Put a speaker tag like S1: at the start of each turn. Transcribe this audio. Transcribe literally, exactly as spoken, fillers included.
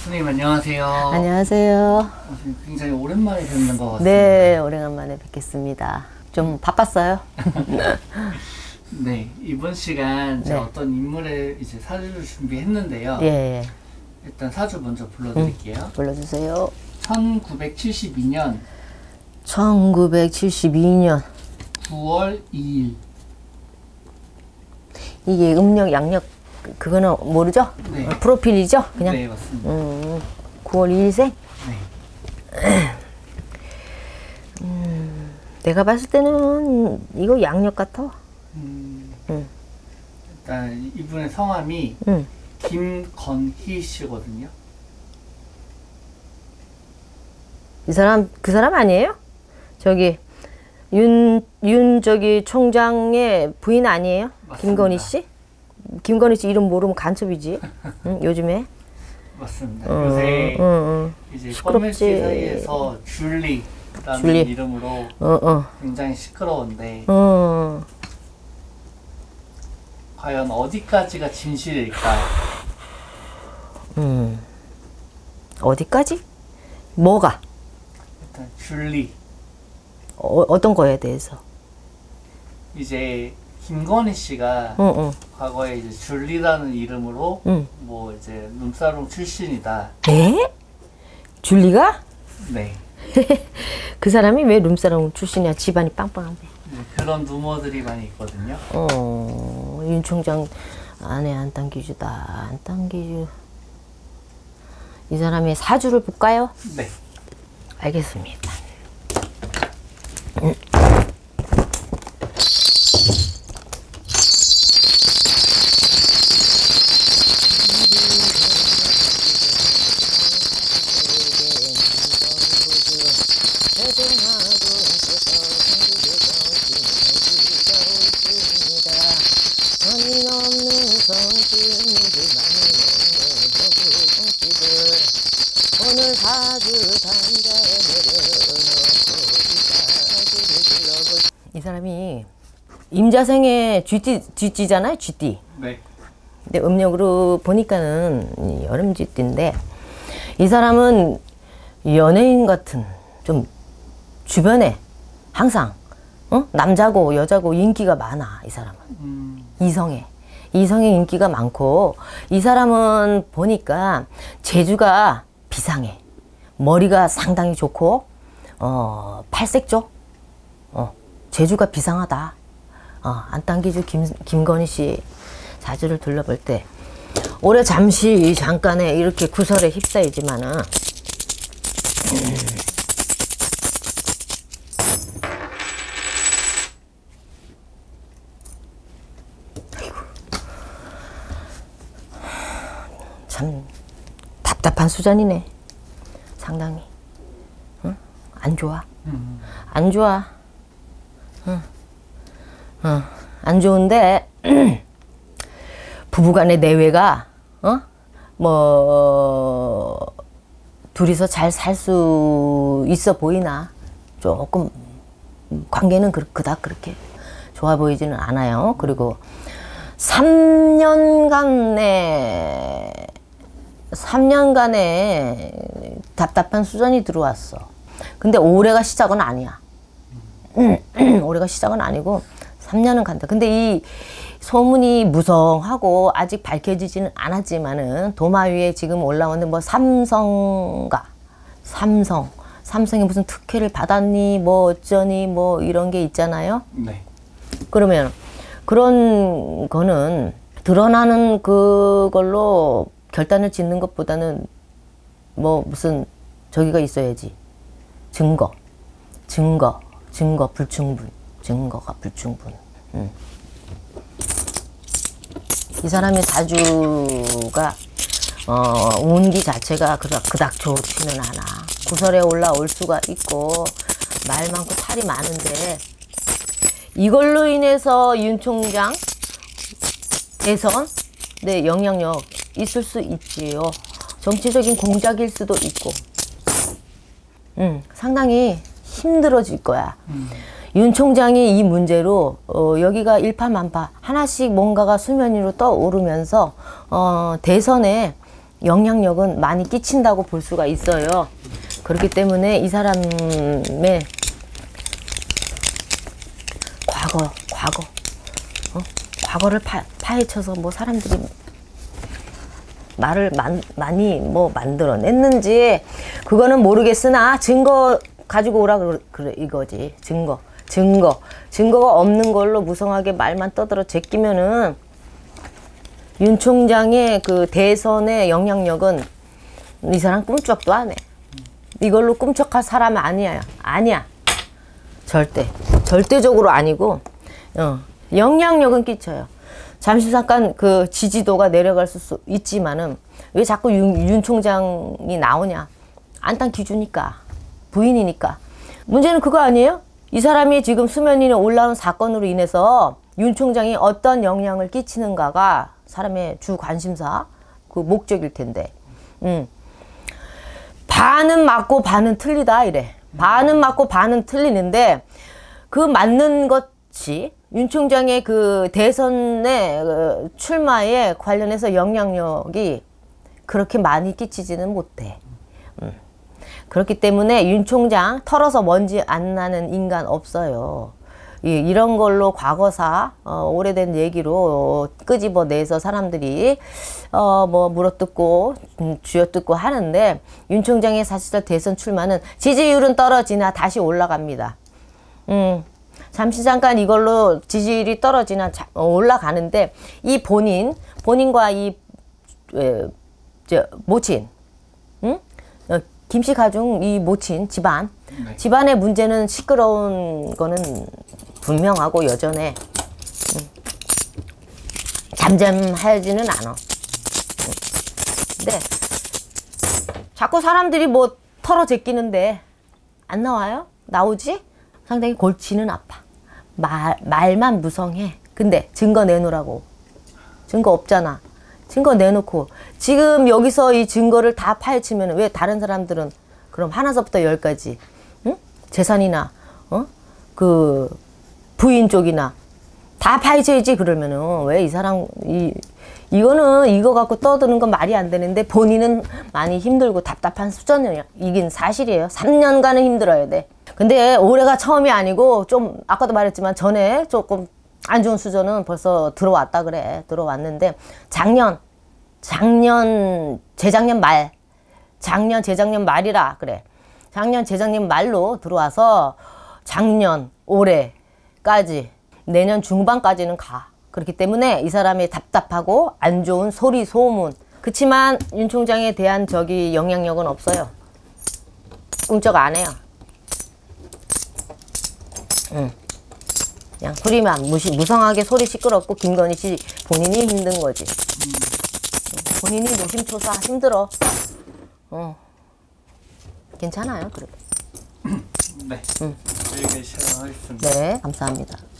S1: 선생님 안녕하세요.
S2: 안녕하세요.
S1: 굉장히 오랜만에 뵙는 것 같습니다.
S2: 네, 오래간만에 뵙겠습니다. 좀 바빴어요.
S1: 네, 이번 시간 제가
S2: 네.
S1: 어떤 인물의 이제 사주를 준비했는데요.
S2: 예,
S1: 일단 사주 먼저 불러드릴게요.
S2: 음, 불러주세요.
S1: 천구백칠십이 년
S2: 천구백칠십이 년
S1: 구월 이일.
S2: 이게 음력, 양력 그거는 모르죠?
S1: 네.
S2: 어, 프로필이죠? 그냥?
S1: 네, 맞습니다.
S2: 음, 구월 이일생?
S1: 네.
S2: 음, 내가 봤을 때는 이거 양력 같아.
S1: 음,
S2: 음.
S1: 일단 이분의 성함이
S2: 음.
S1: 김건희 씨거든요.
S2: 이 사람, 그 사람 아니에요? 저기, 윤, 윤, 저기, 총장의 부인 아니에요?
S1: 맞습니다.
S2: 김건희 씨? 김건희 씨 이름 모르면 간첩이지. 응? 요즘에.
S1: 맞습니다.
S2: 어,
S1: 요새
S2: 어, 어.
S1: 이제
S2: 시끄럽지.
S1: 커뮤니티 사이에서 줄리라는
S2: 줄리.
S1: 이름으로
S2: 어, 어.
S1: 굉장히 시끄러운데
S2: 어.
S1: 과연 어디까지가 진실일까?
S2: 음. 어디까지? 뭐가?
S1: 일단 줄리.
S2: 어, 어떤 거에 대해서?
S1: 이제 김건희 씨가
S2: 응, 응.
S1: 과거에 이제 줄리라는 이름으로
S2: 응.
S1: 뭐 이제 룸사롱 출신이다.
S2: 에? 줄리가?
S1: 네.
S2: 그 사람이 왜 룸사롱 출신이야? 집안이 빵빵한데.
S1: 네, 그런 루머들이 많이 있거든요.
S2: 어, 윤 총장 아내 안당기주다. 안당기주. 이 사람의 사주를 볼까요?
S1: 네.
S2: 알겠습니다. 오늘 사주 단자에 이 사람이 임자생의 쥐띠, 쥐띠잖아요, 쥐띠.
S1: 네.
S2: 근데 음력으로 보니까는 여름 쥐띠인데 이 사람은 연예인 같은 좀 주변에 항상 어? 남자고 여자고 인기가 많아. 이 사람은
S1: 음,
S2: 이성에 이성에 인기가 많고 이 사람은 보니까 재주가 비상해. 머리가 상당히 좋고 어, 팔색조 어, 재주가 비상하다. 어, 안당기주 김, 김건희 씨 사주를 둘러볼 때 올해 잠시 잠깐에 이렇게 구설에 휩싸이지만은 음. 아이고. 참 답답한 수잔이네. 상당히 응? 안 좋아.
S1: 음,
S2: 안 좋아. 응. 응. 안 좋은데 부부간의 내외가 어? 뭐 둘이서 잘 살 수 있어 보이나? 조금 관계는 그, 그닥 그렇게 좋아 보이지는 않아요. 그리고 삼 년간의 삼 년간의 답답한 수전이 들어왔어. 근데 올해가 시작은 아니야. 올해가 시작은 아니고 삼 년은 간다. 근데 이 소문이 무성하고 아직 밝혀지지는 않았지만은 도마 위에 지금 올라오는 뭐 삼성가 삼성 삼성이 무슨 특혜를 받았니 뭐 어쩌니 뭐 이런 게 있잖아요.
S1: 네.
S2: 그러면 그런 거는 드러나는 그걸로 결단을 짓는 것보다는 뭐 무슨 저기가 있어야지. 증거 증거 증거 불충분 증거가 불충분. 음. 이 사람의 사주가 어, 운기 자체가 그닥, 그닥 좋지는 않아. 구설에 올라올 수가 있고 말 많고 탈이 많은데 이걸로 인해서 윤 총장 대선 네, 영향력 있을 수 있지요. 정치적인 공작일 수도 있고 음, 상당히 힘들어질 거야.
S1: 음.
S2: 윤 총장이 이 문제로 어, 여기가 일파만파 하나씩 뭔가가 수면 위로 떠오르면서 어, 대선에 영향력은 많이 끼친다고 볼 수가 있어요. 그렇기 때문에 이 사람의 과거, 과거, 어? 과거를 파, 파헤쳐서 뭐 사람들이 말을 만, 많이 뭐 만들어냈는지 그거는 모르겠으나 증거 가지고 오라 그래, 그래 이거지. 증거, 증거, 증거가 없는 걸로 무성하게 말만 떠들어 제끼면은 윤 총장의 그 대선의 영향력은 이 사람 꿈쩍도 안 해. 이걸로 꿈쩍할 사람 아니야. 아니야. 절대. 절대적으로 아니고, 어, 영향력은 끼쳐요. 잠시 잠깐 그 지지도가 내려갈 수 있지만은, 왜 자꾸 윤, 윤 총장이 나오냐. 안단 기주니까. 부인이니까. 문제는 그거 아니에요? 이 사람이 지금 수면 위에 올라온 사건으로 인해서 윤 총장이 어떤 영향을 끼치는가가 사람의 주 관심사, 그 목적일 텐데. 음. 반은 맞고 반은 틀리다 이래. 반은 맞고 반은 틀리는데 그 맞는 것이 윤 총장의 그 대선의 그 출마에 관련해서 영향력이 그렇게 많이 끼치지는 못해. 음. 그렇기 때문에 윤 총장 털어서 먼지 안 나는 인간 없어요. 이, 이런 걸로 과거사 어, 오래된 얘기로 끄집어내서 사람들이 어, 뭐 물어뜯고 음, 쥐어뜯고 하는데 윤 총장의 사실상 대선 출마는 지지율은 떨어지나 다시 올라갑니다. 음, 잠시 잠깐 이걸로 지지율이 떨어지나 자, 어, 올라가는데 이 본인 본인과 이 에, 저, 모친 응? 어, 김씨 가중 이 모친 집안 네. 집안의 문제는 시끄러운 거는 분명하고 여전해. 음. 잠잠하지는 않아. 음. 근데 자꾸 사람들이 뭐 털어 제끼는데 안 나와요? 나오지? 상당히 골치는 아파. 말, 말만 무성해. 근데 증거 내놓으라고. 증거 없잖아. 증거 내놓고 지금 여기서 이 증거를 다 파헤치면 왜 다른 사람들은 그럼 하나서부터 열까지 응? 재산이나 어? 그 부인 쪽이나 다 파헤쳐야지. 그러면은 왜 이 사람 이 이거는 이거 갖고 떠드는 건 말이 안 되는데 본인은 많이 힘들고 답답한 수준이긴 사실이에요. 삼 년간은 힘들어야 돼. 근데 올해가 처음이 아니고 좀 아까도 말했지만 전에 조금 안 좋은 수준은 벌써 들어왔다 그래. 들어왔는데 작년 작년 재작년 말 작년 재작년 말이라 그래. 작년 재작년 말로 들어와서 작년 올해까지 내년 중반까지는 가. 그렇기 때문에 이 사람이 답답하고 안 좋은 소리 소문. 그치만 윤 총장에 대한 저기 영향력은 없어요. 꿈쩍 안 해요. 응. 그냥 소리만 무시, 무성하게 소리 시끄럽고 김건희 씨 본인이 힘든 거지. 본인이 노심초사 힘들어. 어. 괜찮아요, 그래도.
S1: 네.
S2: 응.
S1: 저희가 시작하겠습니다.
S2: 네, 감사합니다.